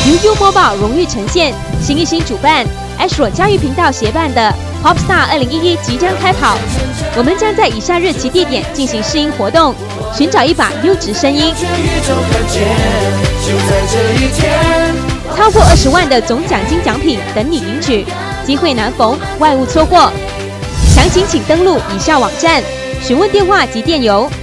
UU Mobile 荣誉呈现，新一星主办 Astro 教育频道协办的 Popstar 2011即将开跑，我们将在以下日期地点进行试音活动，寻找一把优质声音，超过20万的总奖金奖品等你赢取，机会难逢，万勿错过。详情请登录以下网站，询问电话及电邮